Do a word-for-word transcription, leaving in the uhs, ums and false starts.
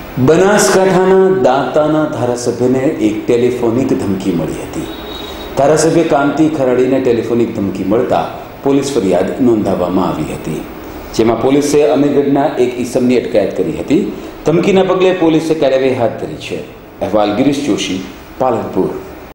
બનાસકાંઠાના દાંતાના ધારાસભ્યને એક ટેલિફોનિક ધમકી મળી હતી. ધારાસભ્ય કાંતિ ખરાડીને ટેલિફોનિક ધમકી મળતા પોલીસ ફરિયાદ નોંધાવવામાં આવી હતી, જેમાં પોલીસે અમીરગઢના એક ઈસમની અટકાયત કરી હતી. ધમકીના પગલે પોલીસે કાર્યવાહી હાથ ધરી છે. અહેવાલ ગિરીશ જોશી, પાલનપુર.